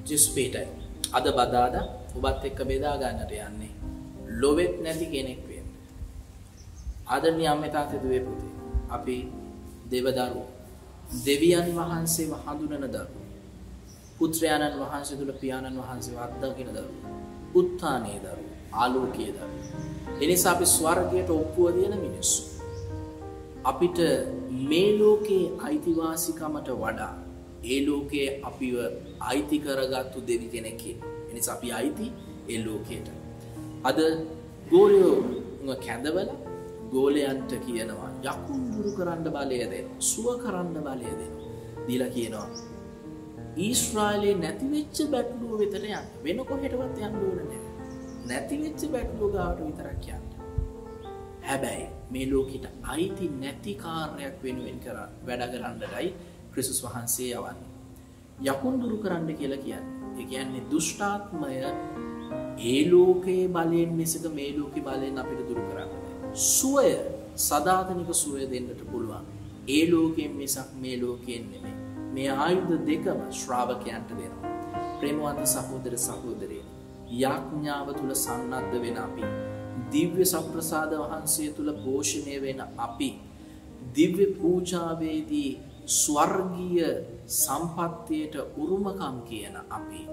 ජෙස්පේටයි අද බදාදා ඔබත් එක්ක බෙදා ගන්නට යන්නේ ලොවෙත් නැති කෙනෙක් වෙන්න. ආදරණීය අම්මේ තාත්තේ දුවේ පුතේ අපි දෙවදරුවෝ දෙවියන් වහන්සේව හඳුනන දරුවෝ පුත්‍රයාණන් වහන්සේ තුල පියාණන් වහන්සේව අත්දකින දරුවෝ උත්ථානයේ දරුවෝ ආලෝකයේ දරුවෝ. එනිසා අපි ස්වර්ගයට ඔප්පුව දෙන මිනිස්සු. අපිට මේ ලෝකේ අයිතිවාසිකමට වඩා ඒ ලෝකයේ අපිව අයිති කරගත්තු දෙවි කෙනෙක් ඉන්නවා. එනිසා අපි අයිති ඒ ලෝකයට. අද ගෝලයෝ කැඳවලා ගෝලයන්ට කියනවා යකුන් දුරු කරන්න බලය දෙනවා. සුව කරන්න බලය දෙනවා. දීලා කියනවා ඊශ්‍රායලේ නැති වෙච්ච බැටළුව වෙතට යන්න. වෙන කොහෙටවත් යන්න ඕන නැහැ. නැති වෙච්ච බැටළුව ගාවට විතරක් යන්න. හැබැයි මේ ලෝකෙට අයිති නැති කාර්යයක් වෙනුවෙන් වැඩ කරන්නටයි ක්‍රිස්තුස් වහන්සේ යවන්නේ. යකුන් දුරු කරන්න කියලා කියන්නේ. ඒ කියන්නේ දුෂ්ටාත්මය ඒ ලෝකයේ බලයෙන් මිසක මේ ලෝකේ බලයෙන් අපිට දුරු කරන්න බෑ. සුවය සදාතනික සුවය දෙන්නට පුළුවන්. ඒ ලෝකයෙන් මිසක් මේ ලෝකයෙන් නෙමෙයි. මේ ආයුධ දෙකම ශ්‍රාවකයන්ට දෙනවා. ප්‍රේමවන්ත සහෝදර සහෝදරියනි, යාඥාව තුල සන්නද්ධ වෙන අපි, දිව්‍ය සම්ප්‍රසාද වහන්සේ තුල පෝෂණය වෙන අපි, දිව්‍ය පූජාවේදී ස්වර්ගීය සම්පත්තියට උරුමකම් කියන අපි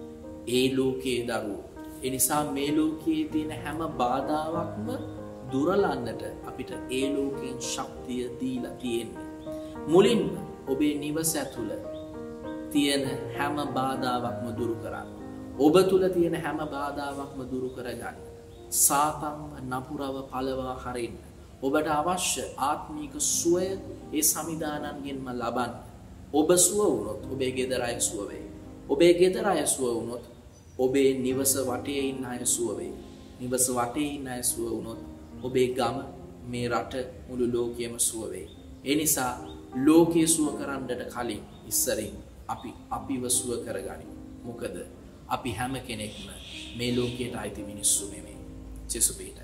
ඒ ලෝකයේ දරුවෝ. ඒ නිසා මේ ලෝකයේ තියෙන හැම බාධාවක්ම දුරලන්නට අපිට ඒ ලෝකයෙන් ශක්තිය දීලා තියෙන්නේ. මුලින්ම ඔබේ නිවස ඇතුළ තියෙන හැම බාධාවක්ම දුරු කරන්න. ඔබ තුල තියෙන හැම බාධාවක්ම දුරු කරගන්න. සාතන්ව නපුරව පළවා හරින්න. ඔබට අවශ්‍ය ආත්මීක සුවය ඒ සමිදානන්ගෙන්ම ලබන්න. ඔබ සුව වුණොත් ඔබේ ගෙදර අය සුව වෙයි. ඔබේ ගෙදර අය සුව වුණොත් ඔබේ නිවස වටේ ඉන්න අය සුව වෙයි. නිවස වටේ ඉන්න අය සුව වුණොත් ඔබේ ගම, මේ රට, මුළු ලෝකයම සුව වෙයි. ඒ නිසා ලෝකයේ සුව කරන්නට කලින් ඉස්සරින් අපිව සුව කරගනිමු. මොකද අපි හැම කෙනෙක්ම මේ ලෝකයට අයිති මිනිස්සු නෙමෙයි. ජෙසුපීට